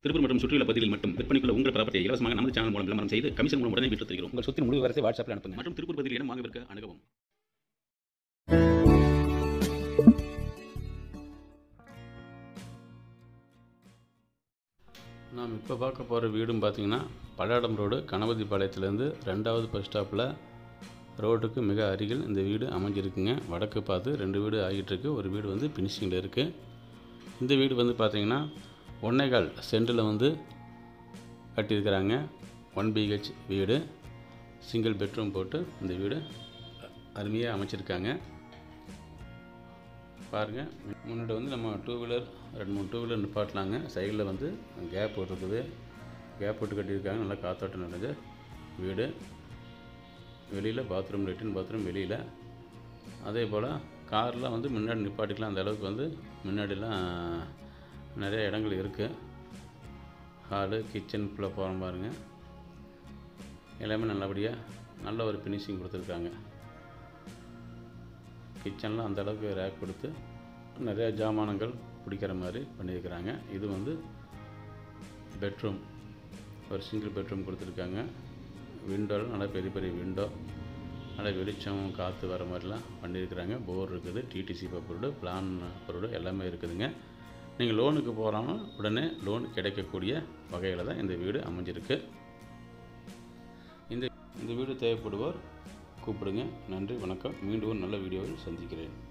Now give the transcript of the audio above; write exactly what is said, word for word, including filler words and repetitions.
திருப்பூர் மற்றும் சுற்றியுள்ள பகுதிகளில் மட்டும் விற்பனைக்குள்ள உங்கள் ப்ராப்பர்ட்டியை இலவசமாக நமது சேனல் மூலம் விளம்பரம் செய்து கமிஷன் மூலம் உடனே விற்று தருகிறோம். உங்கள் சொத்தின் முழு விவரத்தை வாட்ஸ்அப்பில் அனுப்புங்கள் மற்றும் திருப்பூர் பகுதியில் இடம் வாங்க விற்க அணுகவும். நாம் இப்போ பார்க்க போகிற வீடும் பார்த்திங்கன்னா பல்லாடம் ரோடு கணபதி பாளையத்துலேருந்து ரெண்டாவது பஸ் ஸ்டாப்பில் ரோட்டுக்கு மிக அருகில் இந்த வீடு அமைஞ்சிருக்குங்க. வடக்கு பார்த்து ரெண்டு வீடு ஆகிட்டுருக்கு. ஒரு வீடு வந்து ஃபினிஷிங்கில் இருக்குது. இந்த வீடு வந்து பார்த்திங்கன்னா ஒன்னேகால் சென்டில் வந்து கட்டியிருக்கிறாங்க. ஒன் பிஹெச் வீடு, சிங்கிள் பெட்ரூம் போட்டு இந்த வீடு அருமையாக அமைச்சிருக்காங்க. பாருங்கள், முன்னாடி வந்து நம்ம டூ வீலர் ரெண்டு மூணு டூ வீலர் நிப்பாட்டலாங்க. சைடில் வந்து கேப் போட்டிருக்குது. கேப் போட்டு கட்டியிருக்காங்க. நல்லா காற்றோட்டம் நடந்த வீடு. வெளியில் பாத்ரூம், லெட்டின் பாத்ரூம் வெளியில். அதே போல் காரில் வந்து முன்னாடி நிப்பாட்டிக்கலாம். அந்த அளவுக்கு வந்து முன்னாடிலாம் நிறைய இடங்கள் இருக்குது. ஹாலு, கிச்சன் ஃபுல்லாக போகிற பாருங்கள். எல்லாமே நல்லபடியாக நல்ல ஒரு ஃபினிஷிங் கொடுத்துருக்காங்க. கிச்சனில் அந்தளவுக்கு ரேக் கொடுத்து நிறையா ஜாமானங்கள் பிடிக்கிற மாதிரி பண்ணியிருக்கிறாங்க. இது வந்து பெட்ரூம், ஒரு சிங்கிள் பெட்ரூம் கொடுத்துருக்காங்க. விண்டோவில் நல்லா பெரிய பெரிய விண்டோ, நல்லா வெளிச்சம் காற்று வர மாதிரிலாம் பண்ணியிருக்கிறாங்க. போர் இருக்குது, டிடிசி பேப்பரோடு பிளான் பேப்பரோடு எல்லாமே இருக்குதுங்க. நீங்கள் லோனுக்கு போகிறாங்க உடனே லோன் கிடைக்கக்கூடிய வகையில் தான் இந்த வீடு அமைஞ்சிருக்கு. இந்த இந்த வீடு தேவைப்படுவோர் கூப்பிடுங்க. நன்றி, வணக்கம். மீண்டும் ஒரு நல்ல வீடியோவில் சந்திக்கிறேன்.